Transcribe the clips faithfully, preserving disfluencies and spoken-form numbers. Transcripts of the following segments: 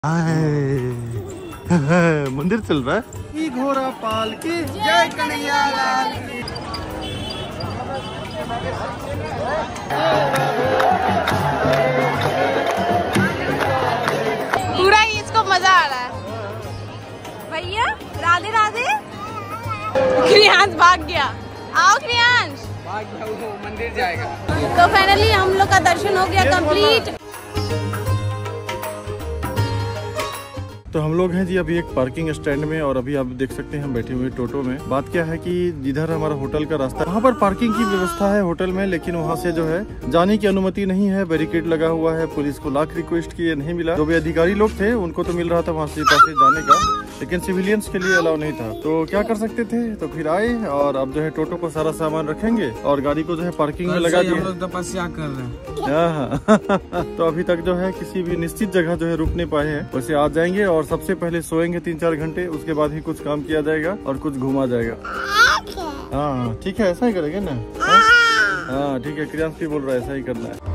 मंदिर चल रहा है। घोड़ा पाल की जय कन्हैया लाल की। पूरा ही इसको मजा आ रहा है। भैया राधे राधे। क्रियांश भाग गया। आओ क्रियांश। भाग गया, वो मंदिर जाएगा। तो फाइनली हम लोग का दर्शन हो गया कंप्लीट। तो हम लोग हैं जी अभी एक पार्किंग स्टैंड में, और अभी आप देख सकते हैं हम बैठे हुए टोटो में। बात क्या है कि जिधर हमारा होटल का रास्ता, वहाँ पर पार्किंग की व्यवस्था है होटल में, लेकिन वहाँ से जो है जाने की अनुमति नहीं है। बैरिकेड लगा हुआ है, पुलिस को लाख रिक्वेस्ट किए, नहीं मिला। जो भी अधिकारी लोग थे उनको तो मिल रहा था वहाँ से पास जाने का, लेकिन सिविलियंस के लिए अलाउ नहीं था। तो क्या कर सकते थे, तो फिर आए और अब जो है टोटो को सारा सामान रखेंगे और गाड़ी को जो है पार्किंग में लगा दिया। तपस्या कर रहे हैं। तो अभी तक जो है किसी भी निश्चित जगह जो है रुक नहीं पाए हैं। वैसे आज जाएंगे और सबसे पहले सोएंगे तीन चार घंटे, उसके बाद ही कुछ काम किया जाएगा और कुछ घूमा जाएगा। हाँ ठीक है, ऐसा ही करेंगे ना। हाँ ठीक है, क्रियांश भी बोल रहा है ऐसा ही करना है।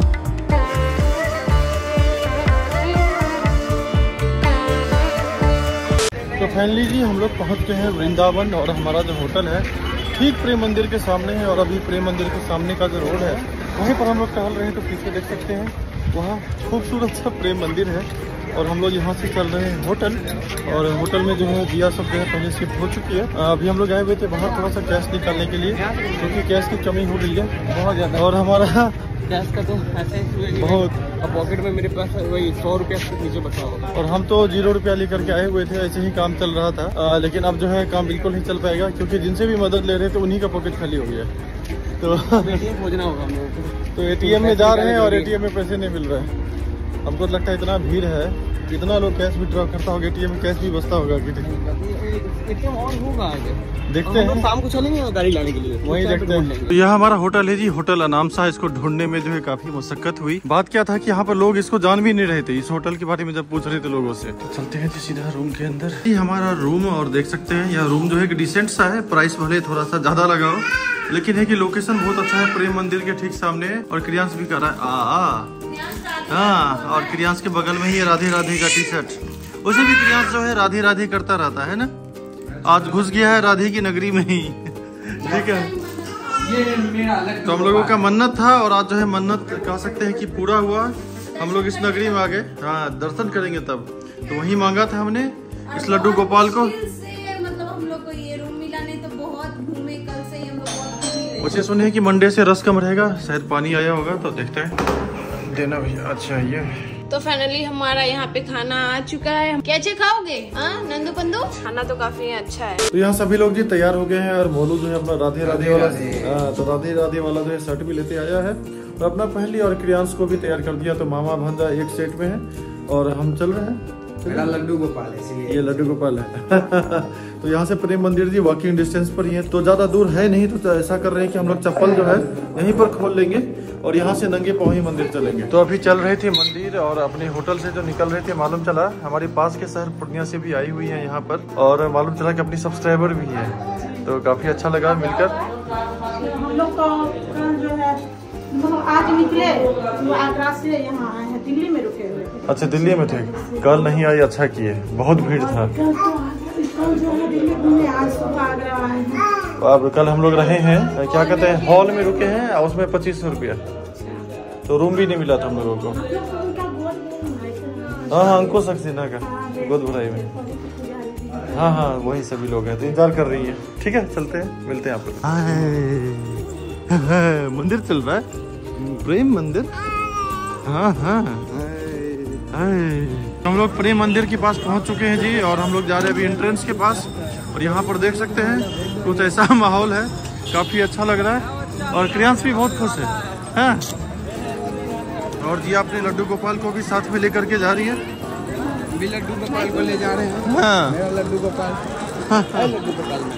तो फाइनली जी हम लोग पहुंच गए हैं वृंदावन, और हमारा जो होटल है ठीक प्रेम मंदिर के सामने है। और अभी प्रेम मंदिर के सामने का जो रोड है वहीं पर हम लोग टहल रहे हैं। तो पीछे देख सकते हैं वहाँ खूबसूरत सा प्रेम मंदिर है, और हम लोग यहाँ से चल रहे हैं होटल। और होटल में जो है दिया सब जो है पहले शिफ्ट हो चुकी है। अभी हम लोग आए हुए थे बाहर थोड़ा सा कैश निकालने के लिए, क्योंकि कैश की कमी हो गई है बहुत ज़्यादा। और हमारा कैश का तो ऐसे बहुत, अब पॉकेट में मेरे पास वही सौ रुपया से नीचे बचा होगा। और हम तो जीरो रुपया लेकर के आए हुए थे, ऐसे ही काम चल रहा था। आ, लेकिन अब जो है काम बिल्कुल नहीं चल पाएगा, क्योंकि जिनसे भी मदद ले रहे थे उन्हीं का पॉकेट खाली हो गया। तो खोजना होगा हम लोगों को। तो एटीएम में जा रहे हैं और एटीएम में पैसे नहीं मिल रहे हैं। हमको लगता है इतना भीड़ है, इतना लोग कैश विड्रॉ करता होगा, एटीएम में कैश भी बचता होगा कि एटीएम और होगा आगे। देखते हैं, शाम को चलेंगे गाड़ी लाने के लिए, वहीं देखते हैं। तो यह हमारा होटल है जी, होटल अनामसा। इसको ढूंढने में जो है काफी मुशक्कत हुई। बात क्या था कि यहाँ पर लोग इसको जान भी नहीं रहे थे, इस होटल के बारे में जब पूछ रहे थे लोगों से। तो चलते हैं जी सीधा रूम के अंदर। ये हमारा रूम, और देख सकते हैं यह रूम जो है डिसेंट सा है। प्राइस भले थोड़ा सा ज्यादा लगा हो, लेकिन है कि लोकेशन बहुत अच्छा है, प्रेम मंदिर के ठीक सामने है। और क्रियांश भी कर रहा है आ हाँ, और क्रियांश के बगल में ही राधे राधे का टी शर्ट। उसे भी क्रियांश जो है राधे राधे करता रहता है ना। आज घुस गया है राधे की नगरी में ही। ठीक है, तो हम लोगों का मन्नत था, और आज जो है मन्नत कह सकते हैं कि पूरा हुआ। हम लोग इस नगरी में आ गए। हाँ, दर्शन करेंगे तब। तो वही मांगा था हमने इस लड्डू गोपाल को। मतलब हम लोग को ये रूम मिला नहीं तो बहुत घूमे, कल से ही हम लोग बहुत घूमे। मुझे सुने कि मंडे से रस कम रहेगा, शायद पानी आया होगा, तो देखते हैं। देना भैया। अच्छा ये तो फाइनली हमारा यहाँ पे खाना आ चुका है। कैसे खाओगे नंदू पंदू? खाना तो काफी अच्छा है। तो यहाँ सभी लोग जी तैयार हो गए हैं, और मोलू जो है अपना राधे राधे वाला, हाँ तो राधे राधे वाला जो है शर्ट भी लेते आया है, और अपना पहली, और क्रियांश को भी तैयार कर दिया। तो मामा भांजा एक सेट में है, और हम चल रहे हैं। मेरा लड्डू गोपाल है, इसलिए ये लड्डू गोपाल है। तो यहाँ से प्रेम मंदिर जी वॉकिंग डिस्टेंस पर ही है, तो ज्यादा दूर है नहीं। तो ऐसा कर रहे हैं कि हम लोग चप्पल जो है यहीं पर खोल लेंगे, और यहाँ से नंगे पाँव ही मंदिर चलेंगे। तो अभी चल रहे थे मंदिर, और अपने होटल से जो निकल रहे थे मालूम चला हमारे पास के शहर पूर्णिया से भी आई हुई है यहाँ पर, और मालूम चला कि अपनी सब्सक्राइबर भी है। तो काफी अच्छा लगा मिलकर। हम लोग का जो है आज निकले, आगरा से यहाँ आए हैं, दिल्ली में रुके हुए थे। अच्छा दिल्ली में थे, कल नहीं आई, अच्छा किए, बहुत भीड़ था। कल तो जो है दिल्ली घूमे, आज सुबह आगरा आए हैं। अब कल हम लोग रहे हैं, क्या कहते हैं, हॉल में रुके हैं, और उसमें पच्चीस सौ रुपया, तो रूम भी नहीं मिला था हम लोगों को। हाँ हाँ, अंकुश सक्सेना का गोद भराई में। हाँ हाँ, वही सभी लोग हैं, तो इंतजार कर रही है। ठीक है, चलते हैं, मिलते हैं आपको। मंदिर चल रहा है, प्रेम मंदिर। हाँ हाँ, हम लोग प्रेम मंदिर के पास पहुंच चुके हैं जी, और हम लोग जा रहे हैं अभी एंट्रेंस के पास। और यहाँ पर देख सकते हैं कुछ ऐसा माहौल है, काफी अच्छा लग रहा है, और क्रियांश भी बहुत खुश है। हाँ? और जी अपने लड्डू गोपाल को भी साथ में लेकर के जा रही है। भी लड्डू गोपाल को ले जा रहे हैं। हाँ, मेरा लड्डू गोपाल। हाँ हाँ, लड्डू गोपाल।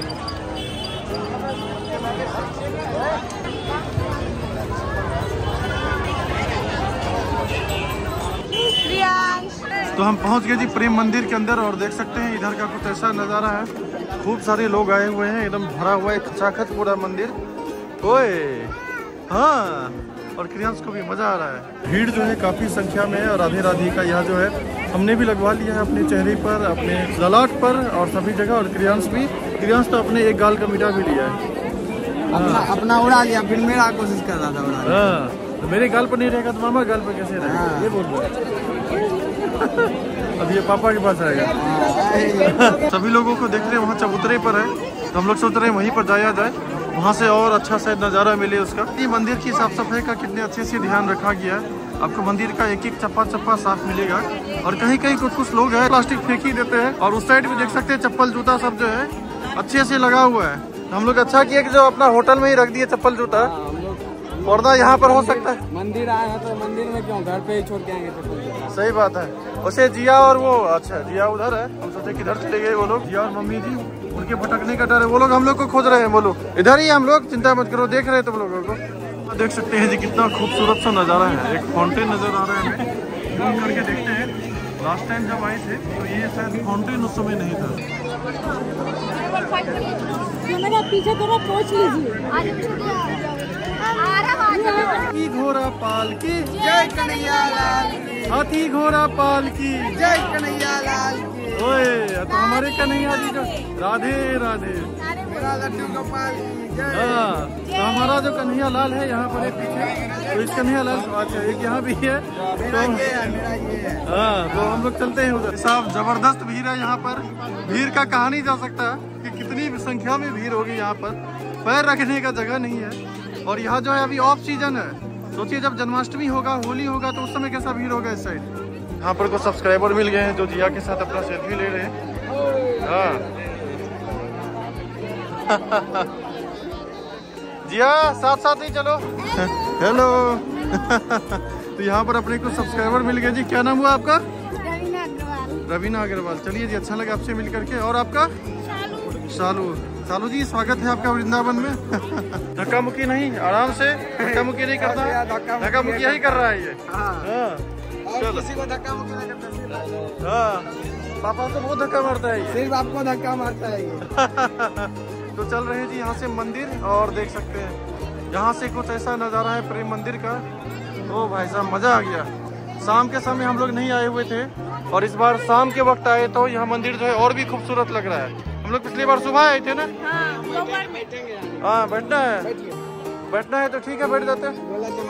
तो हम पहुंच गए जी प्रेम मंदिर के अंदर, और देख सकते हैं इधर का कुछ ऐसा नज़ारा है। खूब सारे लोग आए हुए हैं, एकदम भरा हुआ है खचाखच पूरा मंदिर। ओए हाँ, और क्रियांश को भी मजा आ रहा है। भीड़ जो है काफी संख्या में है और राधे राधे का यहाँ जो है हमने भी लगवा लिया है अपने चेहरे पर, अपने ललाट पर और सभी जगह। और क्रियांश भी, क्रियांश तो अपने एक गाल का मीठा भी लिया है। अपना अपना उड़ा लिया, फिर मेरा कोशिश कर रहा था उड़ा। हाँ, तो मेरे गाल पर नहीं रहेगा तो मामा गाल पर कैसे रहेगा, ये बोल रहा है। अब ये पापा के पास आएगा। सभी लोगों को देख रहे हैं वहाँ चबूतरे पर है, तो हम लोग सोच रहे हैं वहीं पर जाया जाए, वहाँ से और अच्छा शायद नज़ारा मिले उसका। ये मंदिर की साफ सफाई का कितने अच्छे से ध्यान रखा गया है। आपको मंदिर का एक एक चप्पा चप्पा साफ मिलेगा। और कहीं कहीं कुछ कुछ लोग हैं प्लास्टिक फेंक ही देते हैं। और उस साइड भी देख सकते हैं चप्पल जूता सब जो है अच्छे से लगा हुआ है। हम लोग अच्छा किया कि जो अपना होटल में ही रख दिए चप्पल जूता, वरना यहाँ पर हो सकता है। मंदिर आए हैं तो मंदिर में क्यों, घर पे ही छोड़ के आएंगे चप्पल जूता। सही बात है। वैसे जिया और वो, अच्छा जिया उधर है, हम सोचे किधर चले गए वो लोग। जिया और मम्मी जी, उनके भटकने का डर है। वो लोग हम लोग को खोज रहे हैं, बोलो इधर ही हम लोग, चिंता मत करो, देख रहे हैं तुम लोगों को। देख सकते हैं जी कितना खूबसूरत सा नज़ारा है। एक फाउंटेन नजर आ रहा है हमें, जूम करके देखते हैं। लास्ट टाइम जब आए थे तो ये शायद फाउंटेन उस समय नहीं था। पीछे थोड़ा पहुंच लीजिए। हाथी घोड़ा पाल की जय कन्हैया लाल की, हाथी घोड़ा पाल की जय कन्हैया लाल की। ओए तो हमारे कन्हैया जी जो, राधे राधे, मेरा लड्डू गोपाल की जय। हाँ, तो हमारा जो कन्हैया लाल है यहाँ पर है पीछे, तो इस कन्हैया लाल, अच्छा एक यहाँ भी है, मेरा ये है, मेरा ये है। हाँ, तो हम लोग चलते हैं उधर। साहब जबरदस्त भीड़ है यहाँ पर। भीड़ का कहा नहीं जा सकता कि कितनी संख्या में भीड़ होगी यहाँ पर, पैर रखने का जगह नहीं है। और यहाँ जो है अभी ऑफ सीजन है, सोचिए जब जन्माष्टमी होगा, होली होगा, तो उस समय कैसा भीड़ होगा इस साइड। यहाँ पर कुछ सब्सक्राइबर मिल गए हैं जो जिया के साथ अपना सेल्फी ले रहे हैं। हाँ जिया साथ साथ ही चलो। हेलो। तो यहाँ पर अपने कुछ सब्सक्राइबर मिल गए जी। क्या नाम हुआ आपका? रवीना अग्रवाल। रवीना अग्रवाल। चलिए जी, अच्छा लगा आपसे मिल करके। और आपका? शालू। शालू जी स्वागत है आपका वृंदावन में। धक्का मुक्की नहीं, आराम से, धक्का मुक्की नहीं करता, धक्का मुक्की यही कर रहा है ये। हाँ, और किसी को धक्का मुक्की नहीं करता। हाँ, पापा को बहुत धक्का मारता है ये। सिर्फ आपको धक्का मारता है ये। तो चल रहे हैं जी यहाँ से मंदिर, और देख सकते हैं यहाँ से कुछ ऐसा नज़ारा है प्रेम मंदिर का। ओ भाई साहब मज़ा आ गया। शाम के समय हम लोग नहीं आए हुए थे, और इस बार शाम के वक्त आए तो यह मंदिर जो है और भी खूबसूरत लग रहा है। हम लोग पिछली बार सुबह आए थे ना। हाँ, बैठना है, बैठना है तो ठीक है, बैठ जाते हैं।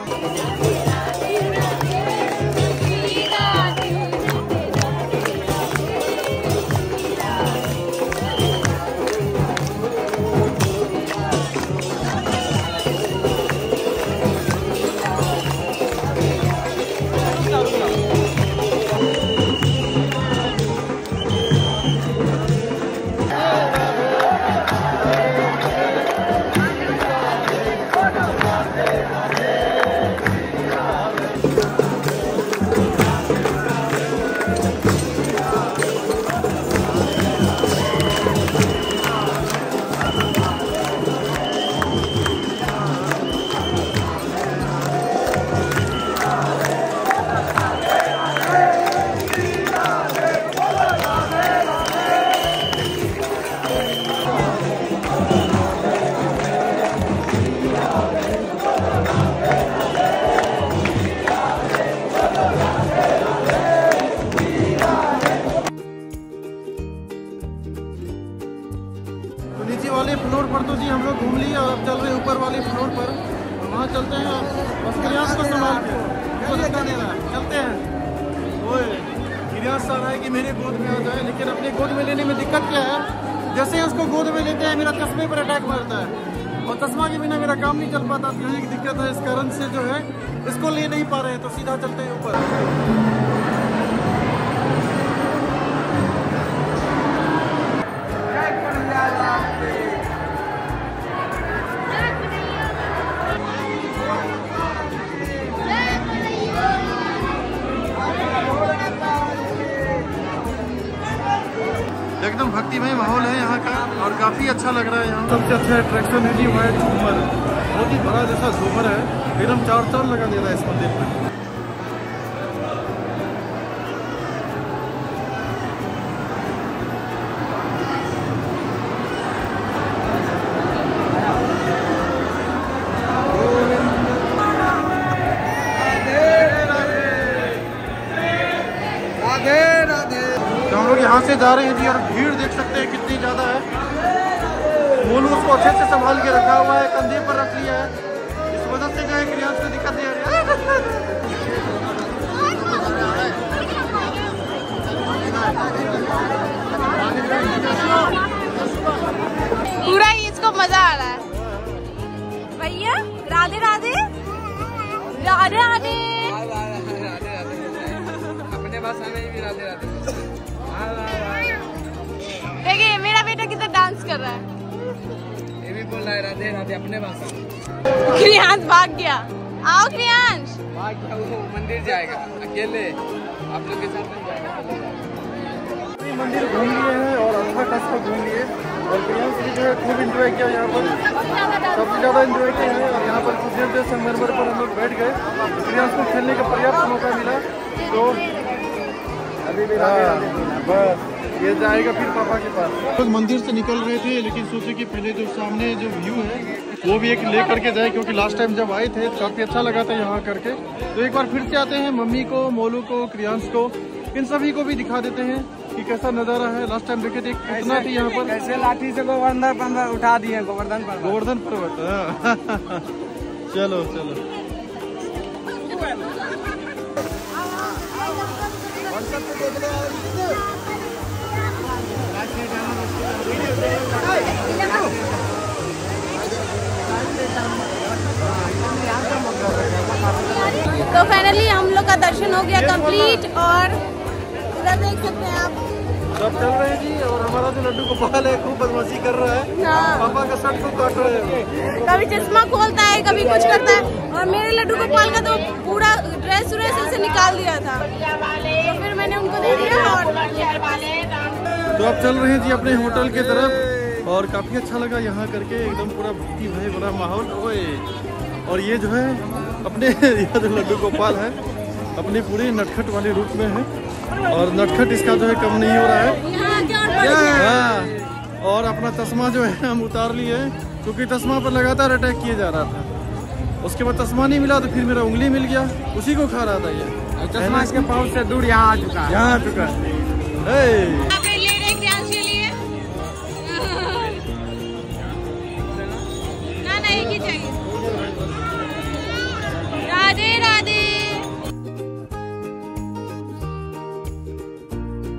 नीचे वाले फ्लोर पर तो जी हम लोग घूम लिए, और अब चल रहे हैं ऊपर वाले फ्लोर पर। वहाँ चलते हैं, बस क्रियांश को संभाल के, उसको धक्का देना है। चलते हैं। ओए क्रियांश चाह रहा है कि मेरे गोद में आ जाए, लेकिन अपने गोद में लेने में दिक्कत क्या है, जैसे ही उसको गोद में लेते हैं मेरा चश्मे पर अटैक मारता है, और चश्मा के बिना मेरा काम नहीं चल पाता। यही एक दिक्कत है, इस कारण से जो है इसको ले नहीं पा रहे हैं, तो सीधा चलते हैं ऊपर। एकदम भक्तिमय माहौल है यहाँ का, और काफी अच्छा लग रहा है यहाँ। सबसे अच्छा अट्रैक्शन है जी वहाँ झूमर, बहुत ही बड़ा जैसा झूमर है, एकदम चार चार लगा दे रहा है इस मंदिर में। लोग यहाँ से जा रहे हैं जी और भीड़ देख सकते हैं कितनी ज़्यादा है। मोलू उसको अच्छे से संभाल के रखा हुआ है, कंधे पर रख लिया है, इस वजह से जो है क्रियांश को दिक्कत नहीं आ रही है। पूरा ही इसको मजा आ रहा है। भैया राधे राधे राधे राधे। अपने भाषा में भी राधे राधे। देखिए मेरा बेटा कितना डांस कर रहा है। ये भी बोल रहा है राधे राधे अपने भाषा में। क्रियांश भाग गया। आओ क्रियांश। भाग गया, वो मंदिर जाएगा अकेले, आप लोग के साथ नहीं जाएगा। मंदिर घूम लिए हैं और अच्छा खासा घूम लिए और क्रियांश भी जो है खूब एंजॉय किया यहाँ पर, सबसे ज़्यादा एंजॉय किया है। और यहाँ पर कुछ देर देर संगमरमर पर हम लोग बैठ गए, क्रियांश को खेलने का पर्याप्त मौका मिला। तो अभी भी बस ये जाएगा फिर पापा के पास। लोग मंदिर से निकल रहे थे लेकिन सोचे कि पहले जो सामने जो व्यू है वो भी एक ले करके जाए, क्योंकि लास्ट टाइम जब आए थे तो काफ़ी अच्छा लगा था यहाँ करके। तो एक बार फिर से आते हैं, मम्मी को, मोलू को, क्रियांश को, इन सभी को भी दिखा देते हैं कि कैसा नज़ारा है। लास्ट टाइम देखे थे कितना थी यहाँ पर, ऐसे लाठी से गोवर्धन पर्वत उठा दिए, गोवर्धन पर्वत गोवर्धन पर्वत। चलो चलो तो फाइनली हम लोग का दर्शन हो गया कंप्लीट और उधर देख सकते हैं आप सब चल रहे हैं जी। और हमारा जो लड्डू गोपाल है खूब बदमाशी कर रहा है, हाँ। पापा का शर्ट को काट रहे हैं। कभी चश्मा खोलता है, कभी कुछ करता है। और मेरे लड्डू गोपाल का तो पूरा ड्रेस व्रेस से निकाल दिया था, तो फिर मैंने उनको दे दिया। और तो अब चल रहे हैं जी अपने होटल की तरफ और काफी अच्छा लगा यहाँ करके, एकदम पूरा भक्ति भाई बड़ा माहौल। और ये जो है अपने यहाँ जो लड्डू गोपाल है अपने पूरे नटखट वाले रूप में है और नटखट इसका जो है कम नहीं हो रहा है। हाँ, और अपना चश्मा जो है हम उतार लिए क्योंकि चश्मा पर लगातार अटैक किया जा रहा था। उसके बाद चश्मा नहीं मिला तो फिर मेरा उंगली मिल गया, उसी को खा रहा था ये। चश्मा इसके पाउच से दूर यहाँ आ चुका है, यहाँ आ चुका है।